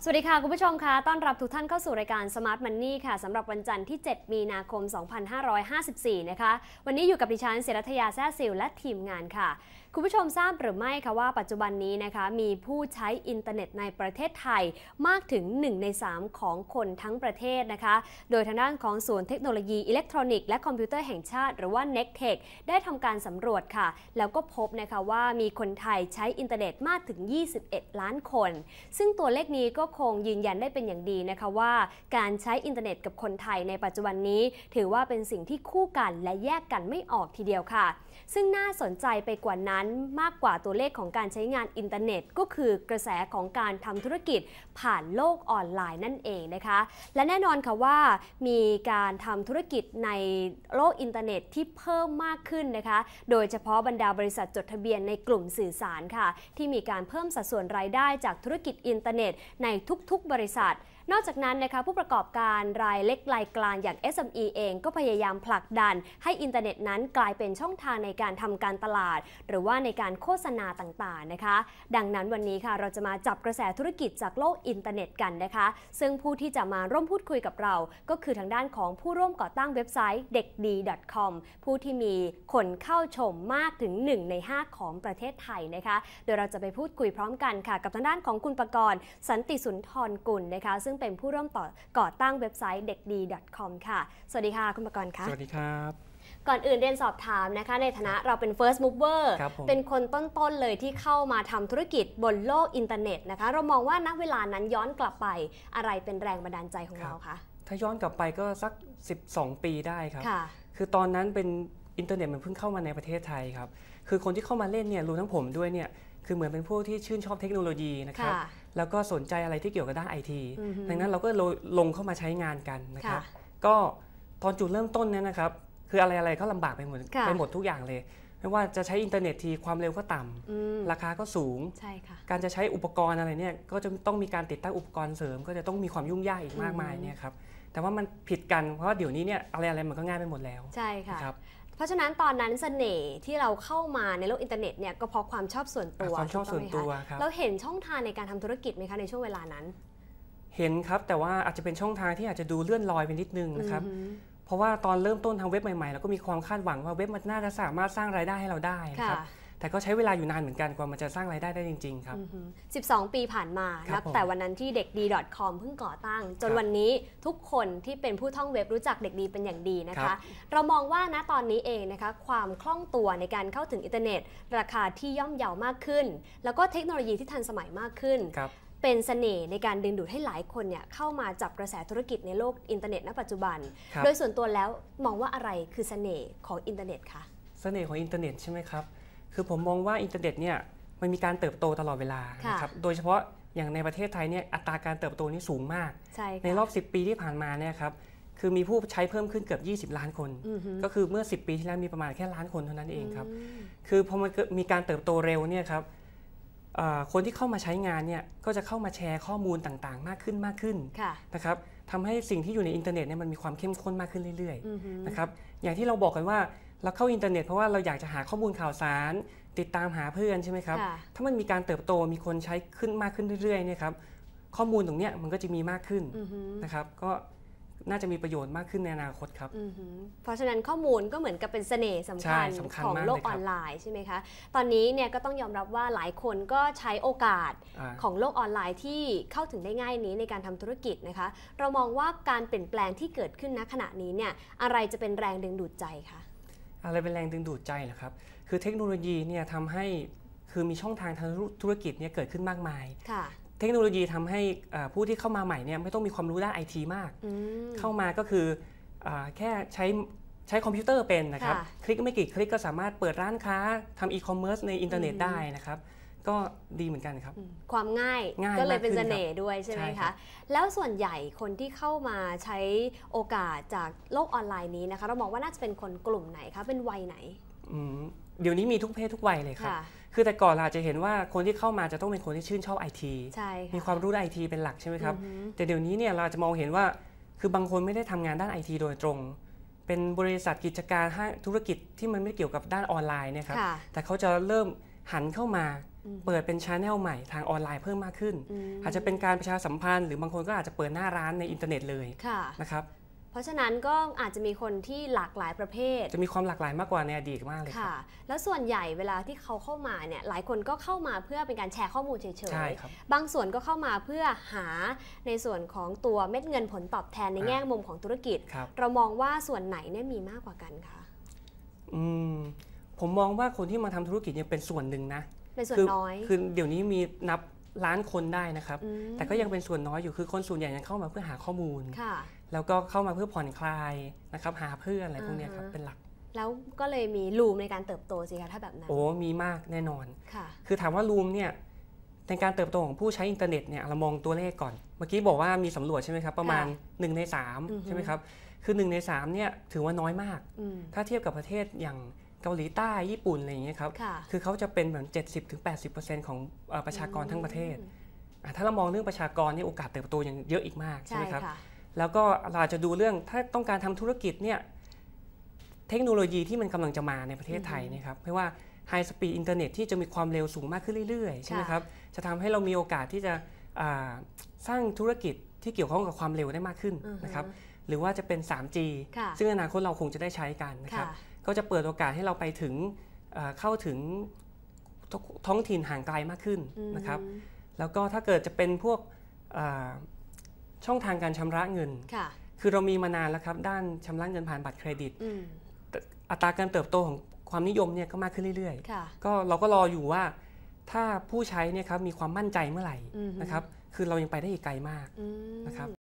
สวัสดีค่ะคุณผู้ชมค่ะต้อนรับทุกท่านเข้าสู่รายการ Smart Money ค่ะสำหรับวันจันทร์ที่ 7 มีนาคม 2554 นะคะวันนี้อยู่กับดิฉันศิรัทยาแซ่ซิลและทีมงานค่ะคุณผู้ชมทราบหรือไม่คะว่าปัจจุบันนี้นะคะมีผู้ใช้อินเทอร์เน็ตในประเทศไทยมากถึง 1 ใน 3 ของคนทั้งประเทศนะคะโดยทางด้านของศูนย์เทคโนโลยีอิเล็กทรอนิกส์และคอมพิวเตอร์แห่งชาติหรือว่า NECTEC ได้ทำการสำรวจค่ะแล้วก็พบนะคะว่ามีคนไทยใช้อินเทอร์เน็ตมากถึง 21 ล้านคนซึ่งตัวเลขนี้ก็คงยืนยันได้เป็นอย่างดีนะคะว่าการใช้อินเทอร์เน็ตกับคนไทยในปัจจุบันนี้ถือว่าเป็นสิ่งที่คู่กันและแยกกันไม่ออกทีเดียวค่ะซึ่งน่าสนใจไปกว่านั้นมากกว่าตัวเลขของการใช้งานอินเทอร์เน็ตก็คือกระแสของการทำธุรกิจผ่านโลกออนไลน์นั่นเองนะคะและแน่นอนค่ะว่ามีการทำธุรกิจในโลกอินเทอร์เน็ตที่เพิ่มมากขึ้นนะคะโดยเฉพาะบรรดาบริษัทจดทะเบียนในกลุ่มสื่อสารค่ะที่มีการเพิ่มสัดส่วนรายได้จากธุรกิจอินเทอร์เน็ตในทุกๆบริษัทนอกจากนั้นนะคะผู้ประกอบการรายเล็กรายกลางอย่าง SME เองก็พยายามผลักดันให้อินเทอร์เน็ตนั้นกลายเป็นช่องทางในการทำการตลาดหรือว่าในการโฆษณาต่างๆนะคะดังนั้นวันนี้ค่ะเราจะมาจับกระแสธุรกิจจากโลกอินเทอร์เน็ตกันนะคะซึ่งผู้ที่จะมาร่วมพูดคุยกับเราก็คือทางด้านของผู้ร่วมก่อตั้งเว็บไซต์เด็กดี .com ผู้ที่มีคนเข้าชมมากถึง1 ใน 5ของประเทศไทยนะคะโดยเราจะไปพูดคุยพร้อมกันค่ะกับทางด้านของคุณประกรณ์สันติสุนทรกุลนะคะซึ่งเป็นผู้ร่วมก่อตั้งเว็บไซต์เด็กดี .com ค่ะสวัสดีค่ะคุณประกรณ์ค่ะสวัสดีครับก่อนอื่นเรียนสอบถามนะคะในฐานะเราเป็น first mover เป็นคนต้นๆเลยที่เข้ามาทำธุรกิจบนโลกอินเทอร์เน็ตนะคะเรามองว่าณเวลานั้นย้อนกลับไปอะไรเป็นแรงบันดาลใจของเราคะถ้าย้อนกลับไปก็สัก12 ปีได้ครับคือตอนนั้นเป็นอินเทอร์เน็ตมันเพิ่งเข้ามาในประเทศไทยครับคือคนที่เข้ามาเล่นเนี่ยรวมทั้งผมด้วยเนี่ยคือเหมือนเป็นพวกที่ชื่นชอบเทคโนโลยีนะครับแล้วก็สนใจอะไรที่เกี่ยวกับด้านไอทีดังนั้นเราก็ลงเข้ามาใช้งานกันนะครับก็ตอนจุดเริ่มต้นเนี่ยนะครับคืออะไรก็ลำบากไปหมดทุกอย่างเลยไม่ว่าจะใช้อินเทอร์เน็ตทีความเร็วก็ต่ำราคาก็สูงการจะใช้อุปกรณ์อะไรเนี่ยก็จะต้องมีการติดตั้งอุปกรณ์เสริมก็จะต้องมีความยุ่งยากอีกมากมายเนี่ยครับแต่ว่ามันผิดกันเพราะว่าเดี๋ยวนี้เนี่ยอะไรมันก็ง่ายไปหมดแล้วใช่ค่ะเพราะฉะนั้นตอนนั้นเสน่ห์ที่เราเข้ามาในโลกอินเทอร์เน็ตเนี่ยก็เพราะความชอบส่วนตัวความชอบส่วนตัวครับเราเห็นช่องทางในการทำธุรกิจไหมคะในช่วงเวลานั้นเห็นครับแต่ว่าอาจจะเป็นช่องทางที่อาจจะดูเลื่อนลอยไปนิดนึงนะครับเพราะว่าตอนเริ่มต้นทำเว็บใหม่ๆเราก็มีความคาดหวังว่าเว็บมันน่าจะสามารถสร้างรายได้ให้เราได้ครับแต่ก็ใช้เวลาอยู่นานเหมือนกันกว่ามันจะสร้างรายได้ได้จริงๆครับ 12 ปีผ่านมานับแต่วันนั้นที่เด็กดี .com เพิ่งก่อตั้งจนวันนี้ทุกคนที่เป็นผู้ท่องเว็บรู้จักเด็กดีเป็นอย่างดีนะคะเรามองว่าณตอนนี้เองนะคะความคล่องตัวในการเข้าถึงอินเทอร์เน็ตราคาที่ย่อมเยาวมากขึ้นแล้วก็เทคโนโลยีที่ทันสมัยมากขึ้นเป็นเสน่ห์ในการดึงดูดให้หลายคนเนี่ยเข้ามาจับกระแสธุรกิจในโลกอินเทอร์เน็ตณปัจจุบันโดยส่วนตัวแล้วมองว่าอะไรคือเสน่ห์ของอินเทอร์เน็ตคะเสน่ห์ของอินเทอร์เน็ตใช่ไหมครับคือผมมองว่าอินเทอร์เน็ตเนี่ยมันมีการเติบโตตลอดเวลานะครับโดยเฉพาะอย่างในประเทศไทยเนี่ยอัตราการเติบโตนี่สูงมากในรอบ10 ปีที่ผ่านมาเนี่ยครับคือมีผู้ใช้เพิ่มขึ้นเกือบ20 ล้านคนก็คือเมื่อ10 ปีที่แล้วมีประมาณแค่ล้านคนเท่านั้นเองครับคือพอมันมีการเติบโตเร็วเนี่ยครับคนที่เข้ามาใช้งานเนี่ยก็จะเข้ามาแชร์ข้อมูลต่างๆมากขึ้นนะครับทำให้สิ่งที่อยู่ในอินเทอร์เน็ตเนี่ยมันมีความเข้มข้นมากขึ้นเรื่อยๆนะครับอย่างที่เราบอกกันว่าเราเข้าอินเทอร์เน็ตเพราะว่าเราอยากจะหาข้อมูลข่าวสารติดตามหาเพื่อนใช่ไหมครับถ้ามันมีการเติบโตมีคนใช้ขึ้นมากขึ้นเรื่อยๆเนี่ยครับข้อมูลตรงนี้มันก็จะมีมากขึ้นนะครับก็น่าจะมีประโยชน์มากขึ้นในอนาคตครับเพราะฉะนั้นข้อมูลก็เหมือนกับเป็นเสน่ห์สำคัญของโลกออนไลน์ใช่ไหมคะตอนนี้เนี่ยก็ต้องยอมรับว่าหลายคนก็ใช้โอกาสของโลกออนไลน์ที่เข้าถึงได้ง่ายนี้ในการทำธุรกิจนะคะเรามองว่าการเปลี่ยนแปลงที่เกิดขึ้นณขณะนี้เนี่ยอะไรจะเป็นแรงดึงดูดใจคะอะไรเป็นแรงดึงดูดใจเหรอครับคือเทคโนโลยีเนี่ยทำให้คือมีช่องทางทางธุรกิจเนี่ยเกิดขึ้นมากมายเทคโนโลยีทำให้ผู้ที่เข้ามาใหม่เนี่ยไม่ต้องมีความรู้ด้านไอทีมากเข้ามาก็คือแค่ใช้คอมพิวเตอร์เป็นนะครับคลิกไม่กี่คลิกก็สามารถเปิดร้านค้าทำอีคอมเมิร์ซในอินเทอร์เน็ตได้นะครับก็ดีเหมือนกันครับความง่ายก็เลยเป็นเสน่ห์ด้วยใช่ไหมคะแล้วส่วนใหญ่คนที่เข้ามาใช้โอกาสจากโลกออนไลน์นี้นะคะเรามองว่าน่าจะเป็นคนกลุ่มไหนคะเป็นวัยไหนเดี๋ยวนี้มีทุกเพศทุกวัยเลยครับคือแต่ก่อนเราจะเห็นว่าคนที่เข้ามาจะต้องเป็นคนที่ชื่นชอบไอทีมีความรู้ด้านไอทีเป็นหลักใช่ไหมครับแต่เดี๋ยวนี้เนี่ยเราจะมองเห็นว่าคือบางคนไม่ได้ทำงานด้านไอทีโดยตรงเป็นบริษัทกิจการธุรกิจที่มันไม่เกี่ยวกับด้านออนไลน์เนี่ยครับแต่เขาจะเริ่มหันเข้ามาเปิดเป็นชาแนลใหม่ทางออนไลน์เพิ่มมากขึ้นอาจจะเป็นการประชาสัมพันธ์หรือบางคนก็อาจจะเปิดหน้าร้านในอินเทอร์เน็ตเลยนะครับเพราะฉะนั้นก็อาจจะมีคนที่หลากหลายประเภทจะมีความหลากหลายมากกว่าในอดีตมากเลยค่ะแล้วส่วนใหญ่เวลาที่เขาเข้ามาเนี่ยหลายคนก็เข้ามาเพื่อเป็นการแชร์ข้อมูลเฉยๆบางส่วนก็เข้ามาเพื่อหาในส่วนของตัวเม็ดเงินผลตอบแทนในแง่มุมของธุรกิจเรามองว่าส่วนไหนเนี่ยมีมากกว่ากันคะผมมองว่าคนที่มาทำธุรกิจยังเป็นส่วนหนึ่งนะเป็นส่วนน้อยคือเดี๋ยวนี้มีนับล้านคนได้นะครับแต่ก็ยังเป็นส่วนน้อยอยู่คือคนส่วนใหญ่ยังเข้ามาเพื่อหาข้อมูลแล้วก็เข้ามาเพื่อผ่อนคลายนะครับหาเพื่อนอะไรพวกนี้ครับเป็นหลักแล้วก็เลยมีรูมในการเติบโตสิคะถ้าแบบนั้นมีมากแน่นอนคือถามว่ารูมเนี่ยในการเติบโตของผู้ใช้อินเทอร์เน็ตเนี่ยเรามองตัวเลขก่อนเมื่อกี้บอกว่ามีสำรวจใช่ไหมครับประมาณ1 ใน 3ใช่ไหมครับคือ1 ใน 3เนี่ยถือว่าน้อยมากถ้าเทียบกับประเทศอย่างเกาหลีใต้ญี่ปุ่นอะไรอย่างเงี้ยครับคือเขาจะเป็นเหมือน 70-80% ของประชากรทั้งประเทศถ้าเรามองเรื่องประชากรนี่โอกาสเติบโตยังเยอะอีกมากใช่ไหมครับแล้วก็เราจะดูเรื่องถ้าต้องการทำธุรกิจเนี่ยเทคโนโลยีที่มันกำลังจะมาในประเทศไทยนะครับไม่ว่าไฮสปีดอินเทอร์เน็ตที่จะมีความเร็วสูงมากขึ้นเรื่อยๆใช่ไหมครับจะทำให้เรามีโอกาสที่จะสร้างธุรกิจที่เกี่ยวข้องกับความเร็วได้มากขึ้นนะครับหรือว่าจะเป็น 3G ซึ่งอนาคตเราคงจะได้ใช้กันนะครับก็จะเปิดโอกาสให้เราไปถึงเข้าถึงท้องถิ่นห่างไกลมากขึ้นนะครับแล้วก็ถ้าเกิดจะเป็นพวกช่องทางการชำระเงินคือเรามีมานานแล้วครับด้านชำระเงินผ่านบัตรเครดิตอัตราการเติบโตของความนิยมเนี่ยก็มากขึ้นเรื่อยๆก็เราก็รออยู่ว่าถ้าผู้ใช้เนี่ยครับมีความมั่นใจเมื่อไหร่นะครับคือเรายังไปได้อีกไกลมากนะครับ